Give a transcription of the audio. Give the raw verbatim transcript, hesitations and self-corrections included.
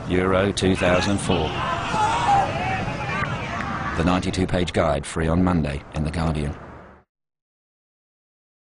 Euro two thousand four. The ninety-two page guide, free on Monday in The Guardian.